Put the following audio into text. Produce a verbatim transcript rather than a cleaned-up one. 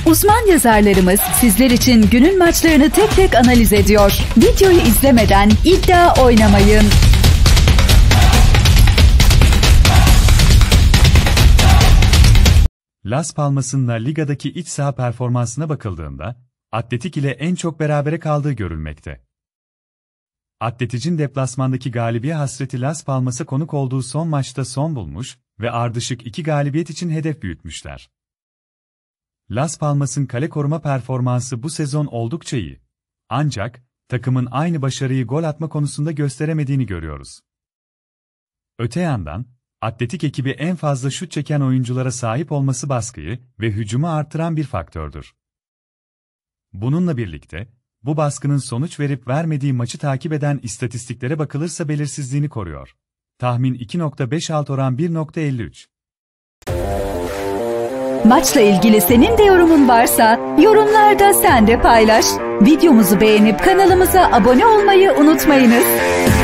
Uzman yazarlarımız sizler için günün maçlarını tek tek analiz ediyor. Videoyu izlemeden iddia oynamayın. Las Palmas'ın La Liga'daki iç saha performansına bakıldığında, Atletik ile en çok berabere kaldığı görülmekte. Atletic'in deplasmandaki galibiye hasreti Las Palmas'a konuk olduğu son maçta son bulmuş ve ardışık iki galibiyet için hedef büyütmüşler. Las Palmas'ın kale koruma performansı bu sezon oldukça iyi. Ancak, takımın aynı başarıyı gol atma konusunda gösteremediğini görüyoruz. Öte yandan, Atletik ekibi en fazla şut çeken oyunculara sahip olması baskıyı ve hücumu artıran bir faktördür. Bununla birlikte, bu baskının sonuç verip vermediği maçı takip eden istatistiklere bakılırsa belirsizliğini koruyor. Tahmin iki nokta beş alt oran bir nokta elli üç. Maçla ilgili senin de yorumun varsa yorumlarda sen de paylaş. Videomuzu beğenip kanalımıza abone olmayı unutmayınız.